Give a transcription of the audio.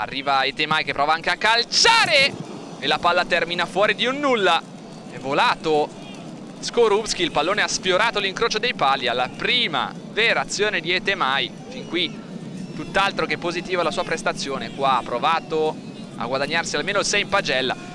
Arriva Etemai che prova anche a calciare e la palla termina fuori di un nulla. È volato Skorupski, il pallone ha sfiorato l'incrocio dei pali. Alla prima vera azione di Etemai. Fin qui tutt'altro che positiva la sua prestazione. Qua ha provato a guadagnarsi almeno il 6 in pagella.